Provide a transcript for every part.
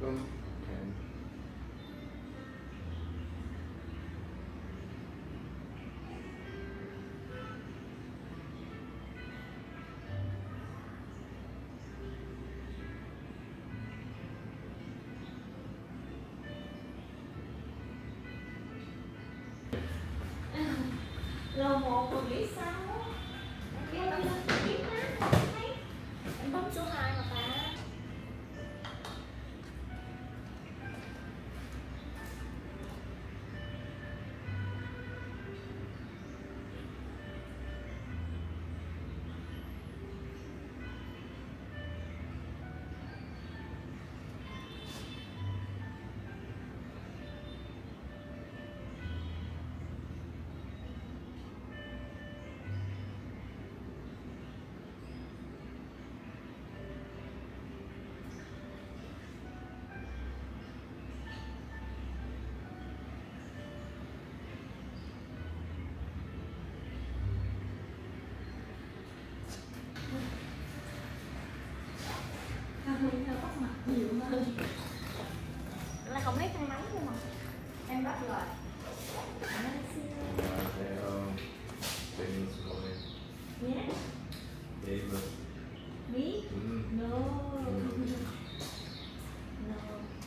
조금. Okay. Lầu 1 còn biết sao á. Em bấm biết má không thấy. Em bấm số 2 mà ta. Mình bắt mặt nhiều hơn. Là không lấy khăn nóng không mà. Em bắt rồi. Nhé. Mí? No. No.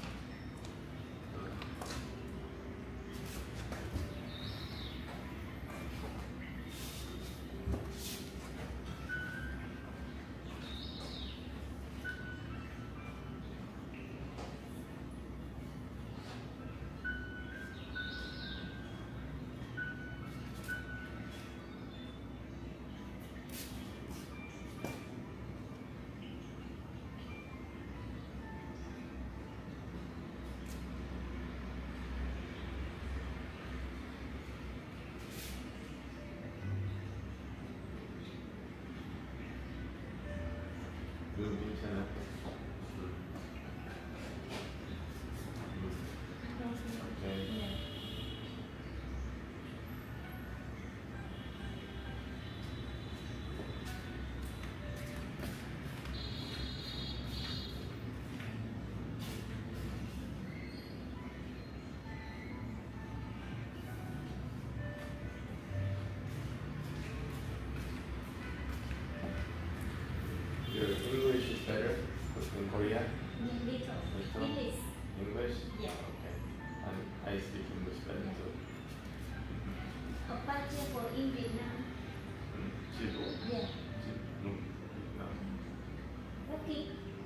괜찮아. Okay. Your English is better in Korea? Little. English? Yeah. Okay. And I speak English better too. Oppa chưa có in Việt Nam. 지도? Yeah. No. Okay.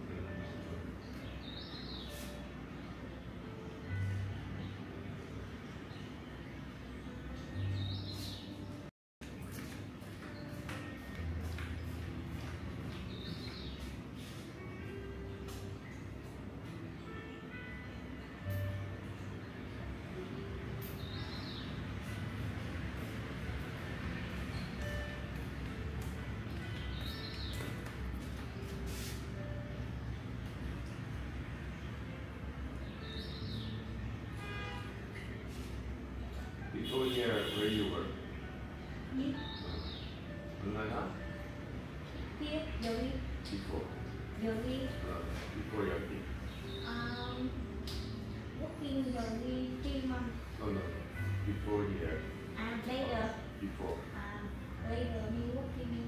Before here, where you work? Me? Here, Yogi. Before? Yogi. Before Yogi? Working Yogi 3 months. Oh no, before here. Later. Before? Later, me working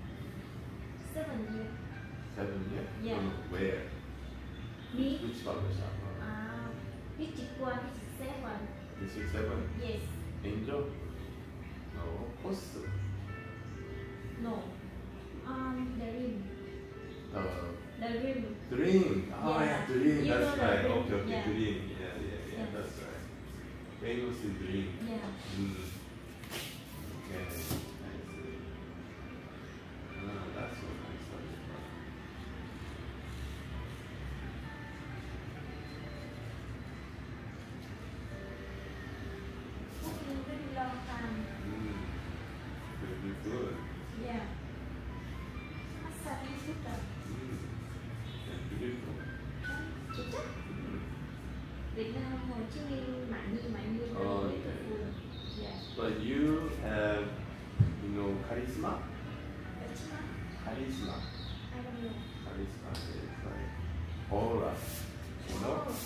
7 years. 7 years? Yeah. Where? Me? Which barbershop? District 1, 7. District 7? Yes. Angel? No. Post? No. The rim. The rim. Dream. Oh yeah, Dream. You That's know right. Dream. Okay, Yeah. Dream. Yeah. That's right. Famous Dream. Yeah. Okay. I see. That's so nice. Working very long time. Very good. Yeah. Massage instructor. And beautiful. Chắc chắc. Việt Nam, Ho Chi Minh, Mihn. Oh, okay. Yeah. But you have, charisma? Charisma. I don't know. Charisma is like aura. You know?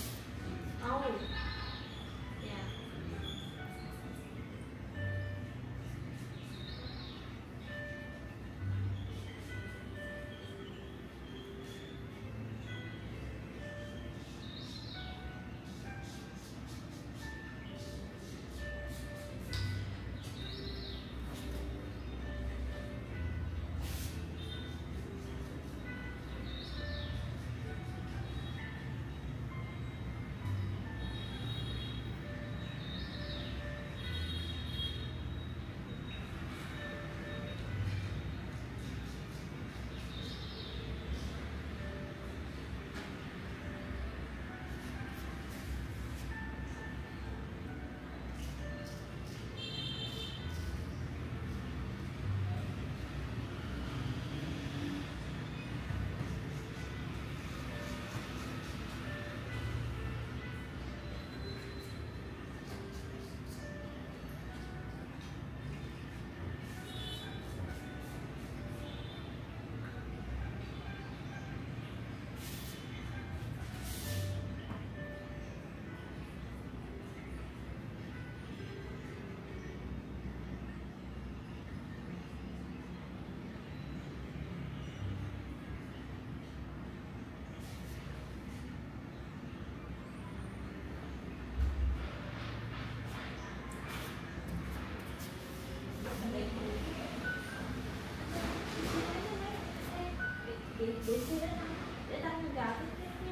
để xe để tăng gà cái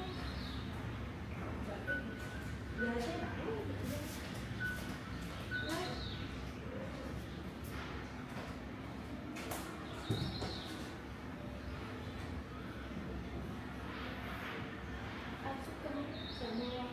giờ cái bảng đấy. Ăn súp cơm sườn nè.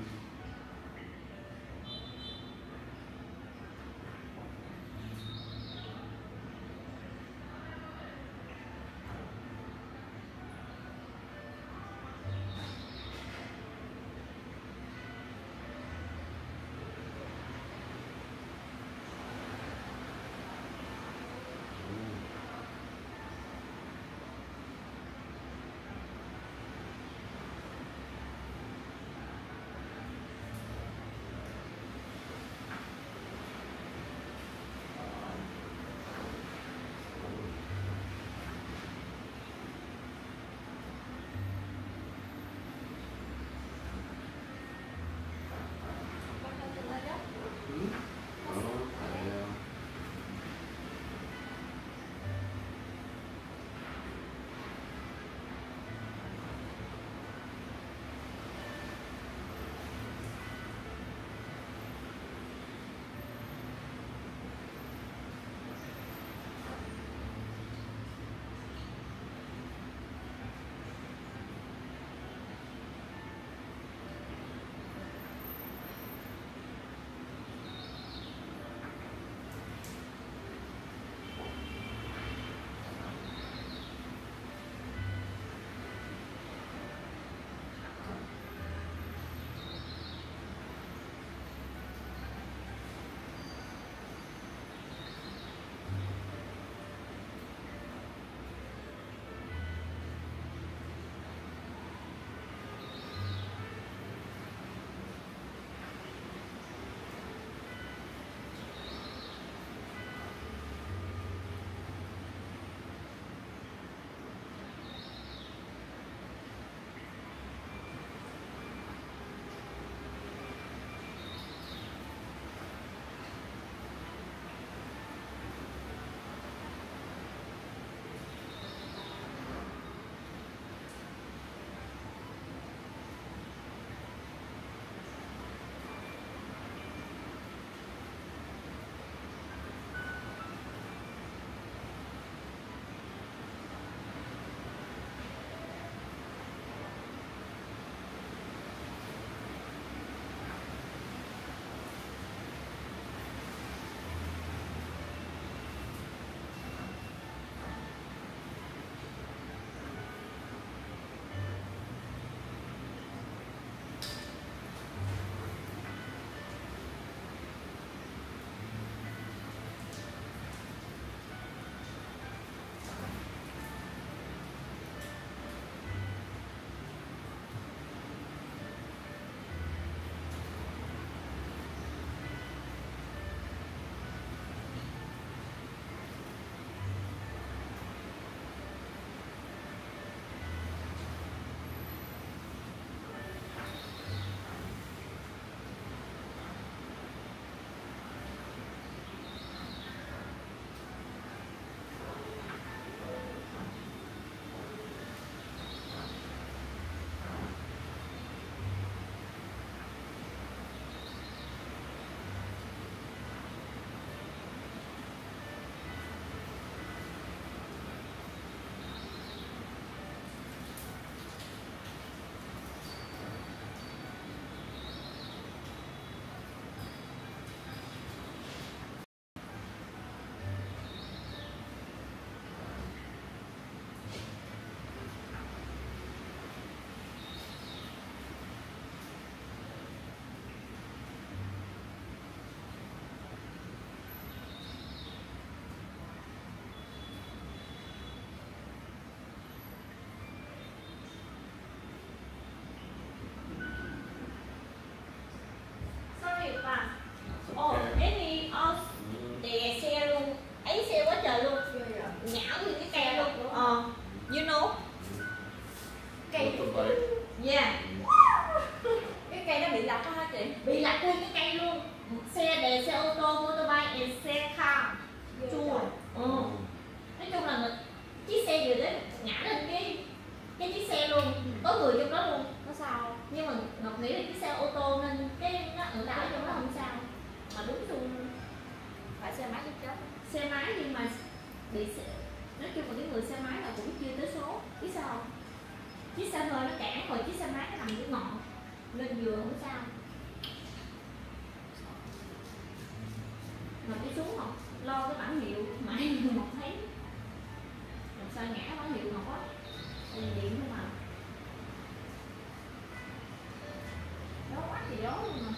Yeah. Cái cây nó bị lật đó hả chị? Bị lật nguyên cái cây luôn. Xe đề, xe ô tô, motorbike, xe car. Chua. Nói chung là chiếc xe vừa đến ngã lên cái xe luôn, có người trong đó luôn. Có sao? Nhưng mà Ngọc nghĩ là chiếc xe ô tô nên cái nó ở đảo trong đó không sao. Mà đúng luôn. Phải xe máy chết chết. Xe máy nhưng mà bị nói chung là cái người xe máy là cũng chưa tới số. Biết sao không? Chiếc xe hơi nó cản rồi chiếc xe máy nó nằm dưới ngọn nên vừa không sao. Ngọc đi xuống Ngọc lo cái bản hiệu mãi Ngọc thấy Ngọc sao ngã bản hiệu Ngọc á, điện thôi mà. Gió quá thì gió luôn mà.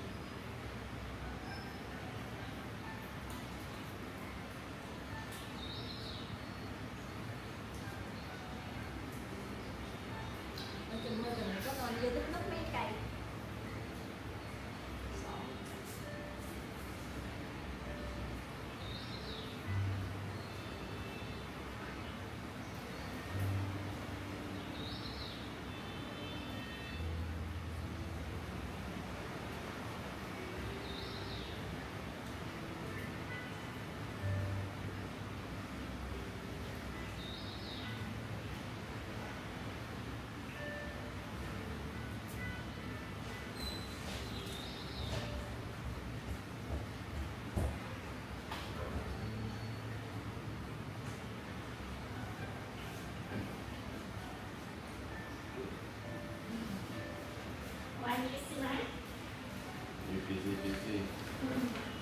Ở trên môi trường này có con dưa tích mất mấy cây. Qua như xe máy. You busy.